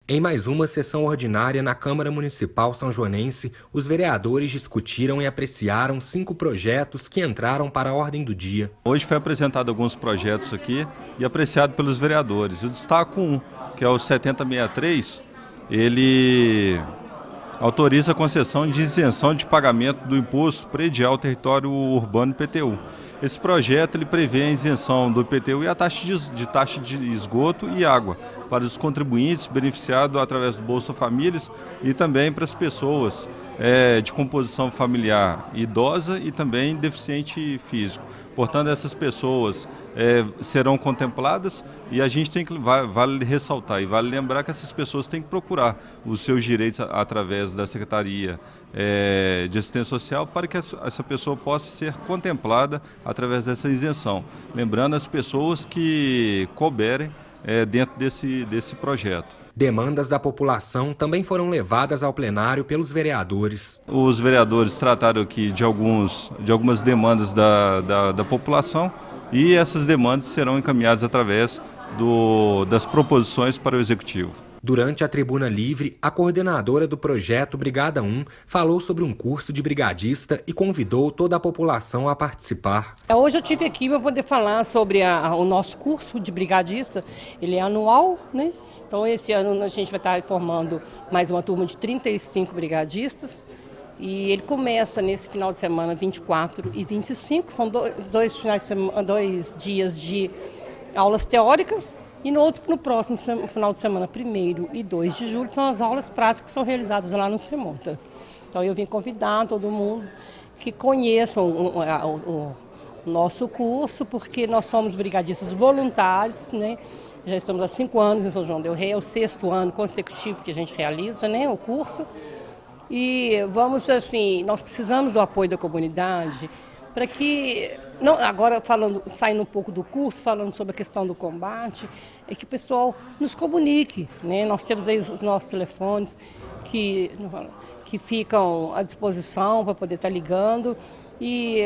Em mais uma sessão ordinária na Câmara Municipal são-joanense, os vereadores discutiram e apreciaram 5 projetos que entraram para a ordem do dia. Hoje foi apresentado alguns projetos aqui e apreciado pelos vereadores. Eu destaco um, que é o 7063, ele autoriza a concessão de isenção de pagamento do imposto predial ao território urbano IPTU. Esse projeto ele prevê a isenção do IPTU e a taxa de esgoto e água para os contribuintes beneficiados através do Bolsa Famílias e também para as pessoas de composição familiar idosa e também deficiente físico. Portanto, essas pessoas serão contempladas e a gente tem que vale ressaltar e vale lembrar que essas pessoas têm que procurar os seus direitos através da Secretaria de Assistência Social para que essa pessoa possa ser contemplada através dessa isenção. Lembrando as pessoas que couberem dentro desse projeto. Demandas da população também foram levadas ao plenário pelos vereadores. Os vereadores trataram aqui de algumas demandas da população e essas demandas serão encaminhadas através das proposições para o Executivo. Durante a tribuna livre, a coordenadora do projeto Brigada 1 falou sobre um curso de brigadista e convidou toda a população a participar. Hoje eu estive aqui para poder falar sobre o nosso curso de brigadista. Ele é anual, né? Então esse ano a gente vai estar formando mais uma turma de 35 brigadistas. E ele começa nesse final de semana 24 e 25, são dois dias de aulas teóricas. E no próximo final de semana, 1º e 2 de julho, são as aulas práticas que são realizadas lá no CEMONTA. Então eu vim convidar todo mundo que conheçam o nosso curso, porque nós somos brigadistas voluntários, né? Já estamos há 5 anos em São João del Rei, é o 6º ano consecutivo que a gente realiza, né, o curso. E nós precisamos do apoio da comunidade para que, agora saindo um pouco do curso, falando sobre a questão do combate, é que o pessoal nos comunique, né? Nós temos aí os nossos telefones que ficam à disposição para poder estar ligando e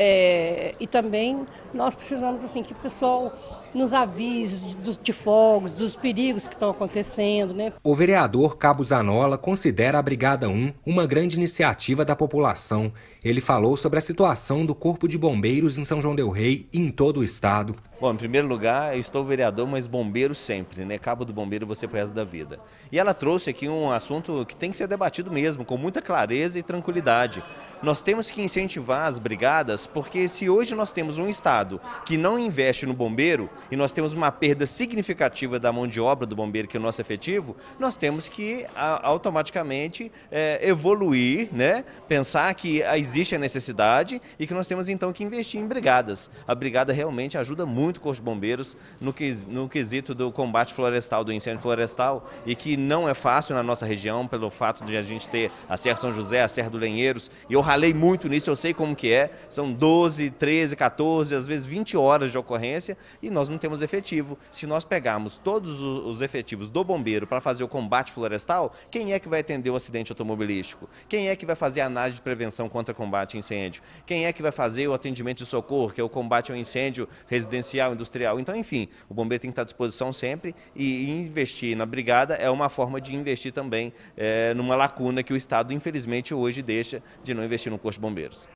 também nós precisamos que o pessoal nos avise de fogos, dos perigos que estão acontecendo, né? O vereador Cabo Zanola considera a Brigada 1 uma grande iniciativa da população. Ele falou sobre a situação do Corpo de Bombeiros em São João del Rei e em todo o estado. Bom, em primeiro lugar, eu estou vereador, mas bombeiro sempre, né? Cabo do bombeiro você pro resto da vida. E ela trouxe aqui um assunto que tem que ser debatido mesmo, com muita clareza e tranquilidade. Nós temos que incentivar as brigadas, porque se hoje nós temos um estado que não investe no bombeiro, e nós temos uma perda significativa da mão de obra do bombeiro, que é o nosso efetivo, nós temos que automaticamente evoluir, né? Pensar que existe a necessidade e que nós temos então que investir em brigadas. A brigada realmente ajuda muito o Corpo de Bombeiros no quesito do combate florestal, do incêndio florestal, e que não é fácil na nossa região pelo fato de a gente ter a Serra São José, a Serra do Lenheiros, e eu ralei muito nisso, eu sei como que é, são 12, 13, 14, às vezes 20 horas de ocorrência e nós não temos efetivo. Se nós pegarmos todos os efetivos do bombeiro para fazer o combate florestal, quem é que vai atender o acidente automobilístico? Quem é que vai fazer a análise de prevenção contra combate a incêndio? Quem é que vai fazer o atendimento de socorro, que é o combate ao incêndio residencial, industrial? Então, enfim, o bombeiro tem que estar à disposição sempre e investir na brigada é uma forma de investir também numa lacuna que o Estado, infelizmente, hoje deixa de não investir no Corpo de Bombeiros.